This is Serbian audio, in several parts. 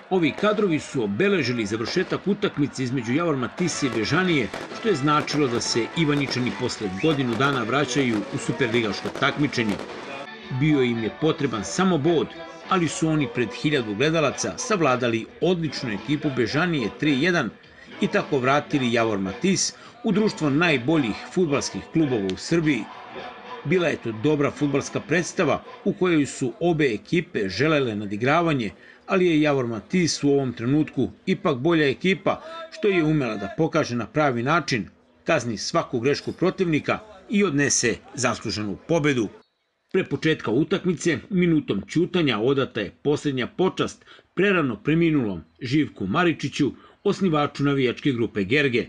Ovi kadrovi su obeležili završetak utakmice između Javor Matisa i Bežanije, što je značilo da se Ivanjičani posle godinu dana vraćaju u superligaško takmičenje. Bio im je potreban samo bod, ali su oni pred 1000 gledalaca savladali odličnu ekipu Bežanije 3-1 i tako vratili Javor Matis u društvo najboljih fudbalskih klubova u Srbiji. Bila je to dobra fudbalska predstava u kojoj su obe ekipe želele nadigravanje, ali je Javor Matis u ovom trenutku ipak bolja ekipa, što je umela da pokaže na pravi način, kazni svaku grešku protivnika i odnese zasluženu pobedu. Pre početka utakmice, minutom ćutanja odata je posljednja počast prerano preminulom Živku Maričiću, osnivaču navijačke grupe Gerge.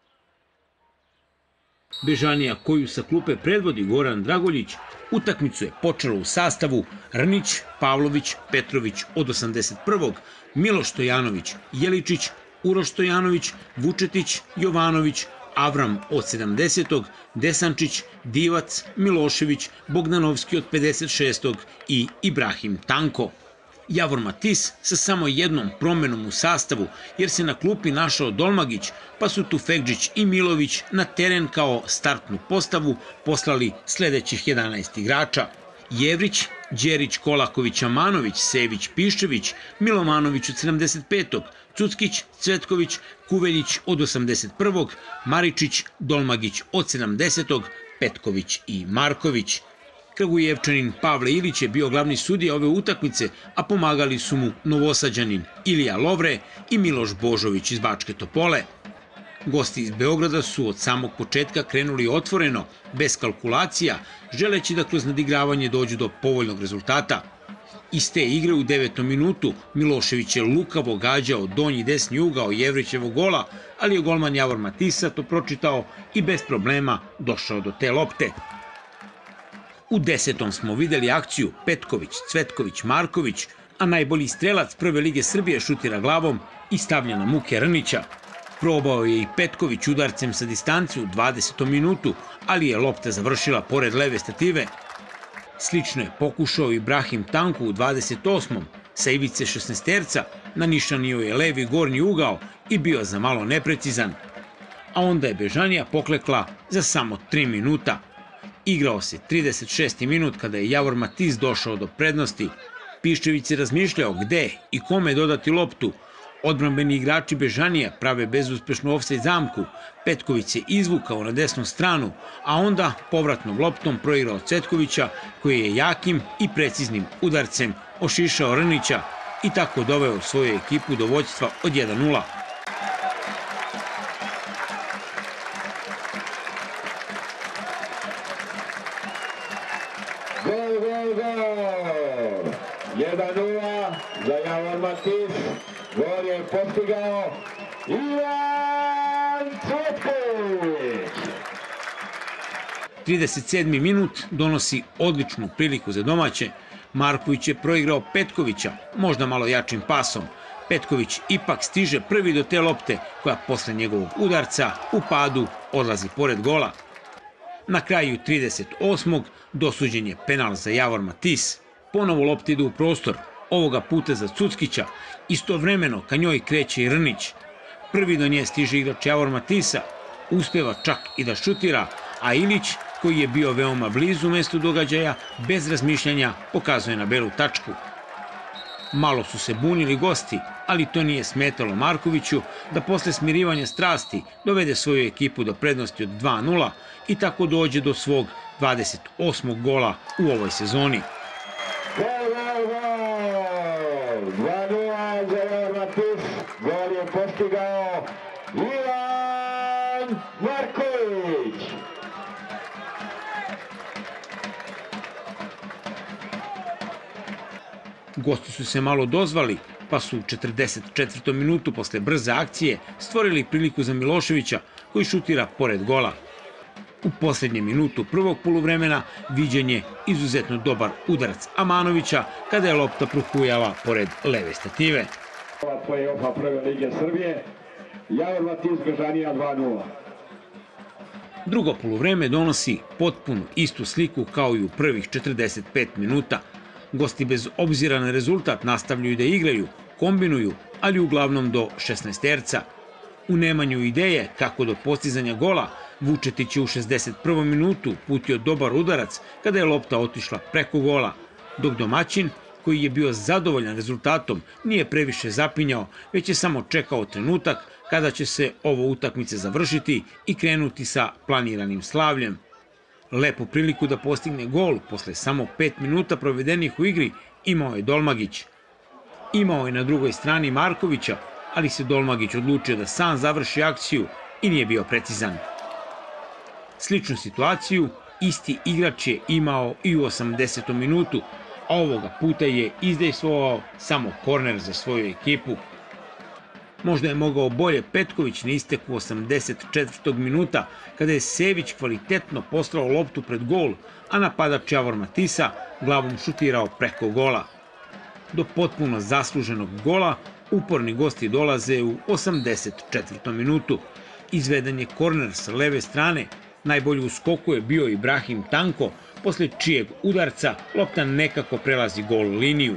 Bežanija, koju sa klupe predvodi Goran Dragoljić, utakmicu je počela u sastavu Rnić, Pavlović, Petrović od 81. Miloš Stojanović, Jeličić, Uroš Stojanović, Vučetić, Jovanović, Avram od 70. Desančić, Divac, Milošević, Bogdanovski od 56. i Ibrahim Tanko. Javor Matis sa samo jednom promenom u sastavu, jer se na klupi našao Dolmagić, pa su Tufekđić i Milović na teren kao startnu postavu poslali sledećih 11 igrača: Jevrić, Đerić, Kolaković, Amanović, Sević, Piščević, Milovanović od 75. Cuckić, Cvetković, Kuveljić od 81. Maričić, Dolmagić od 70. Petković i Marković. Kragujevčanin Pavle Ilić je bio glavni sudija ove utakmice, a pomagali su mu Novosađanin Ilija Lovre i Miloš Božović iz Bačke Topole. Gosti iz Beograda su od samog početka krenuli otvoreno, bez kalkulacija, želeći da kroz nadigravanje dođu do povoljnog rezultata. Iz te igre u 9. minutu Milošević je lukavo gađao donji desni ugao Jevrićevog gola, ali je golman Javor Matisa to pročitao i bez problema došao do te lopte. U 10. smo videli akciju Petković, Cvetković, Marković, a najbolji strelac Prve lige Srbije šutira glavom i stavlja na muke Rnića. Probao je i Petković udarcem sa distanci u 20. minutu, ali je lopta završila pored leve stative. Slično je pokušao Ibrahim Tanko u 28. sa ivice 16-terca, nanišanio je levi gornji ugao i bio za malo neprecizan. A onda je Bežanija poklekla za samo 3 minuta. Igrao se 36. minut kada je Javor Matis došao do prednosti. Piščević je razmišljao gde i kome dodati loptu. Odbrambeni igrači Bežanija prave bezuspešnu ofsajd zamku. Petković se izvukao na desnu stranu, a onda povratnom loptom proigrao Cvetkovića, koji je jakim i preciznim udarcem ošišao Rnića i tako doveo svoju ekipu do vođstva od 1-0. Gol, gol, gol! 1-0 za Javor Matis. Gol je postigao Ivan Cvetković. 37. minut donosi odličnu priliku za domaće. Marković je proigrao Petkovića, možda malo jačim pasom. Petković ipak stiže prvi do te lopte, koja posle njegovog udarca u padu odlazi pored gola. Na kraju 38. dosuđen je penal za Javor Matis. Ponovo lopta ide u prostor, ovoga puta za Cuckića. Istovremeno ka njoj kreće i Rnić. Prvi do nje stiže igrač Javor Matisa, uspeva čak i da šutira, a Ilić, koji je bio veoma blizu mestu događaja, bez razmišljanja pokazuje na belu tačku. Malo su se bunili gosti, ali to nije smetalo Markoviću da posle smirivanja strasti dovede svoju ekipu do prednosti od 2-0 i tako dođe do svog 28. gola u ovoj sezoni. Gol, gol, gol! 2-0 za Javor Matis. Gol je postigao Ivan Marković. Gosti su se malo dozvali, pa su u 44. minutu posle brze akcije stvorili priliku za Miloševića, koji šutira pored gola. U poslednjem minutu prvog poluvremena viđen je izuzetno dobar udarac Amanovića kada je lopta prohujala pored leve stative. Play-offa Prve lige Srbije, Javor Matis Bežanija 2-0. Drugo poluvreme donosi potpuno istu sliku kao i u prvih 45 minuta. Gosti bez obzira na rezultat nastavljaju da igraju, kombinuju, ali uglavnom do 16-terca. U nemanju ideje kako do postizanja gola, Vučetić je u 61. minutu putio dobar udarac kada je lopta otišla preko gola, dok domaćin, koji je bio zadovoljan rezultatom, nije previše zapinjao, već je samo čekao trenutak kada će se ovo utakmice završiti i krenuti sa planiranim slavljem. Lepu priliku da postigne gol posle samo 5 minuta provedenih u igri imao je Dolmagić. Imao je na drugoj strani Markovića, ali se Dolmagić odlučio da sam završi akciju i nije bio precizan. Sličnu situaciju isti igrač je imao i u 80. minutu, a ovoga puta je izdejstvovao samo korner za svoju ekipu. Možda je mogao bolje Petković na isteku 84. minuta, kada je Sević kvalitetno poslao loptu pred gol, a napadač Javor Matisa glavom šutirao preko gola. Do potpuno zasluženog gola uporni gosti dolaze u 84. minutu. Izveden je korner sa leve strane, najbolji u skoku je bio Ibrahim Tanko, posle čijeg udarca lopta nekako prelazi gol liniju.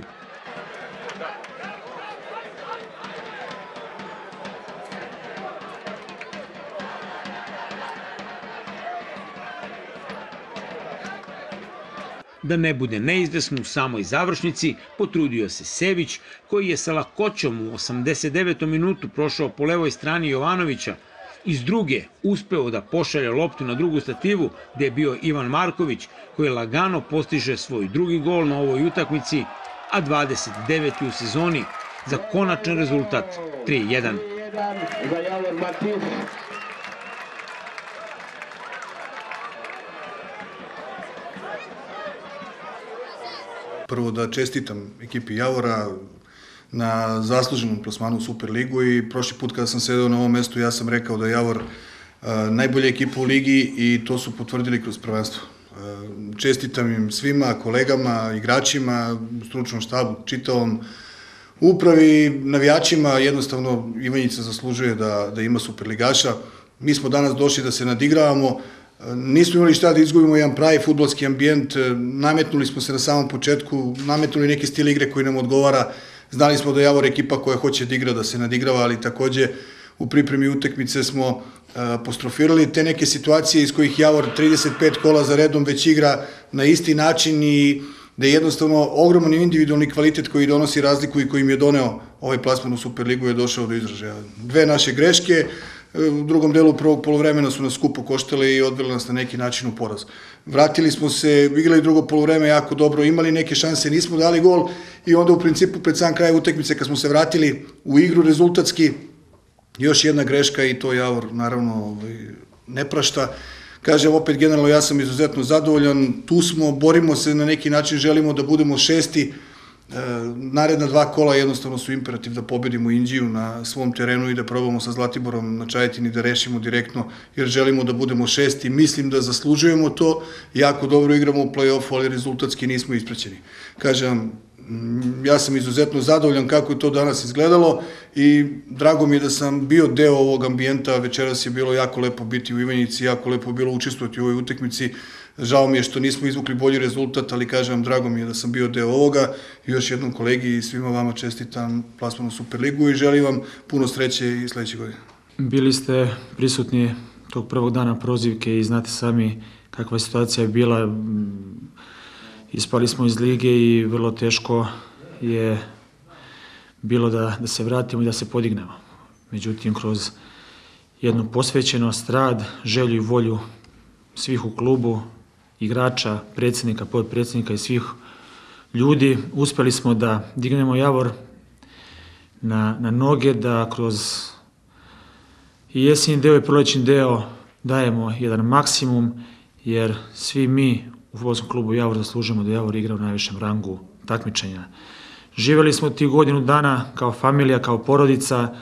Da ne bude neizvesno u samoj završnici, potrudio se Sević, koji je sa lakoćom u 89. minutu prošao po levoj strani Jovanovića. Iz druge uspeo da pošalje loptu na drugu stativu, gde je bio Ivan Marković, koji lagano postiže svoj drugi gol na ovoj utakmici, a 29. u sezoni, za konačan rezultat 3:1. Za Javor Matis. Prvo da čestitam ekipi Javora na zasluženom plasmanu u Superligu i prošli put kada sam sedeo na ovom mestu ja sam rekao da je Javor najbolja ekipa u ligi i to su potvrdili kroz prvenstvo. Čestitam im svima, kolegama, igračima, stručnom štabu, čitavom upravi, navijačima, jednostavno Ivanjica zaslužuje da ima superligaša. Mi smo danas došli da se nadigravamo, nismo imali šta da izgubimo jedan pravi fudbalski ambijent, nametnuli smo se na samom početku, nametnuli neki stil igre koji nam odgovara, znali smo da je Javor ekipa koja hoće da igra, da se nadigrava, ali takođe u pripremi utakmice smo apostrofirali te neke situacije iz kojih Javor 35 kola za redom već igra na isti način i da je jednostavno ogroman individualni kvalitet koji donosi razliku i koji im je doneo ovaj plasman u Superligu je došao do izražaja. Dve naše greške, u drugom delu prvog poluvremena su nas skupo koštale i odveli nas na neki način u poraz. Vratili smo se, igrali drugo poluvreme jako dobro, imali neke šanse, nismo dali gol i onda u principu pred sam kraj utakmice kad smo se vratili u igru rezultatski, još jedna greška i to Javor naravno ne prašta. Kažem opet generalno ja sam izuzetno zadovoljan, tu smo, borimo se na neki način, želimo da budemo šesti. Naredna dva kola jednostavno su imperativ da pobedimo Inđiju na svom terenu i da probamo sa Zlatiborom na Čajetini da rešimo direktno jer želimo da budemo šesti. Mislim da zaslužujemo to, jako dobro igramo u play-offu, ali rezultatski nismo ispraćeni. Kažem, ja sam izuzetno zadovoljan kako je to danas izgledalo i drago mi je da sam bio deo ovog ambijenta, večeras je bilo jako lepo biti u Ivanjici, jako lepo bilo učestvovati u ovoj utakmici. Žao mi je što nismo izvukli bolji rezultat, ali kažem, drago mi je da sam bio deo ovoga. Još jednom kolegi i svima vama čestitam plasman u Superligu i želim vam puno sreće i sledeće godine. Bili ste prisutni tog prvog dana prozivke i znate sami kakva situacija je bila. Ispali smo iz lige i vrlo teško je bilo da se vratimo i da se podignemo. Međutim, kroz jednu posvećenost, rad, želju i volju svih u klubu, igrača, predsjednika, podpredsjednika i svih ljudi, uspeli smo da dignemo Javor na noge, da kroz i jesenji deo i prolećni deo dajemo jedan maksimum, jer svi mi u fudbalskom klubu Javor zaslužujemo da Javor igra u najvišem rangu takmičenja. Živjeli smo tih godinu dana kao familija, kao porodica.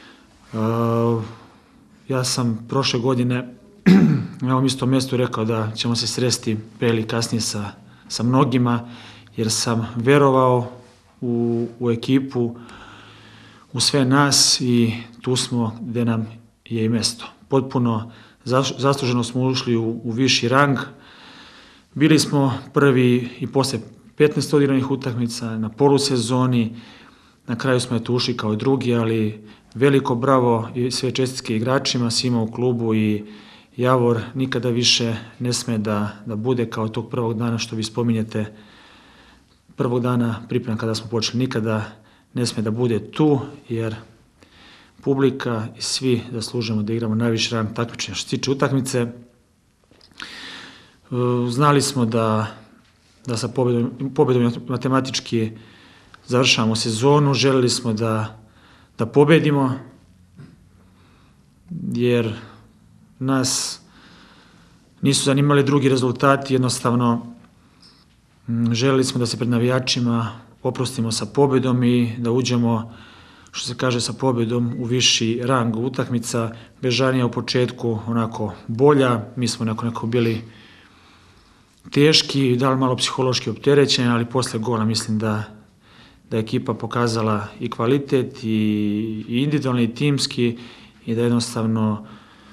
Ja sam prošle godine na ovom istom mjestu rekao da ćemo se sresti pre ili kasnije sa mnogima, jer sam verovao u ekipu, u sve nas i tu smo gde nam je i mesto. Potpuno zasluženo smo ušli u viši rang. Bili smo prvi i posle 15 odigranih utakmica na polusezoni. Na kraju smo tu ušli kao drugi, ali veliko bravo i sve čestitke igračima, svima u klubu i Javor nikada više ne sme da bude kao tog prvog dana što vi spominjete, prvog dana priprema kada smo počeli, nikada ne sme da bude tu, jer publika i svi zaslužujemo da igramo najviši rang takmičenja. Što se tiče utakmice, znali smo da sa pobedom matematički završavamo sezonu, želeli smo da pobedimo, jer nas nisu zanimali drugi rezultati, jednostavno želeli smo da se pred navijačima oprostimo sa pobedom i da uđemo, što se kaže, sa pobedom u viši rang utakmica. Bežanija u početku onako bolja, mi smo nekako bili teški, dali malo psihološki opterećeni, ali posle gola mislim da je ekipa pokazala i kvalitet i individualni i timski i da jednostavno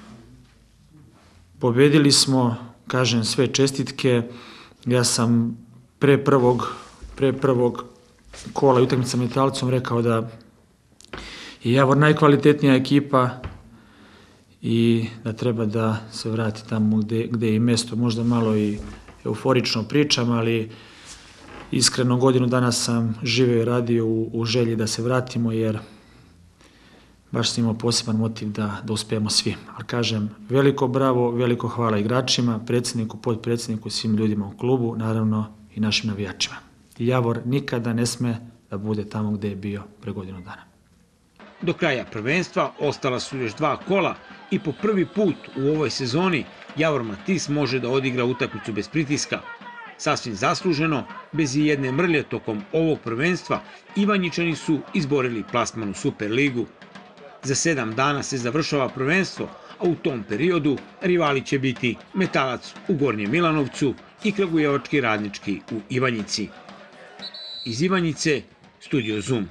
pobedili smo, kažem, sve čestitke. Ja sam pre prvog kola i utakmice sa Metalcom rekao da je Javor najkvalitetnija ekipa i da treba da se vrati tamo gde je i mesto. Možda malo i euforično pričam, ali iskreno godinu dana sam živeo i radio u želji da se vratimo, jer baš sam imao poseban motiv da uspijemo svi. Ali kažem, veliko bravo, veliko hvala igračima, predsjedniku, podpredsjedniku, svim ljudima u klubu, naravno i našim navijačima. Javor nikada ne sme da bude tamo gde je bio pre godinu dana. Do kraja prvenstva ostala su još 2 kola i po prvi put u ovoj sezoni Javor Matis može da odigra utakmicu bez pritiska. Sasvim zasluženo, bez i jedne mrlje tokom ovog prvenstva, Ivanjičani su izborili plasman u Superligu. Za 7 dana se završava prvenstvo, a u tom periodu rivali će biti Metalac u Gornjem Milanovcu i Kragujevački Radnički u Ivanjici. Iz Ivanjice, Studio Zoom.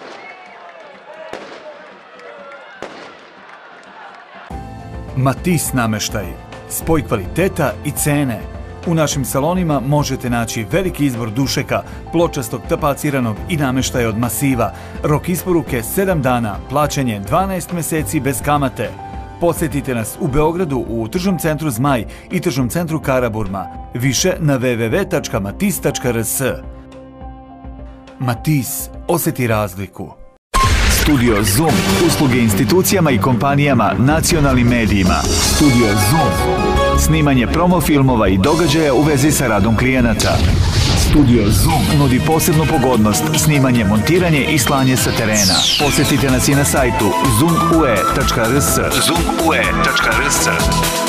Matis nameštaj. Spoj kvaliteta i cene. U našim salonima možete naći veliki izbor dušeka, pločastog tapaciranog i nameštaja od masiva. Rok isporuke 7 dana, plaćanje 12 meseci bez kamate. Posjetite nas u Beogradu u Tržnom centru Zmaj i Tržnom centru Karaburma. Više na www.matis.rs. Matis, osjeti razliku. Studio Zoom, usluge institucijama i kompanijama, nacionalnim medijima. Studio Zoom, snimanje promo filmova i događaja u vezi sa radom klijenata. Studio Zoom nudi posebnu pogodnost, snimanje, montiranje i slanje sa terena. Posjetite nas i na sajtu zoomue.rs.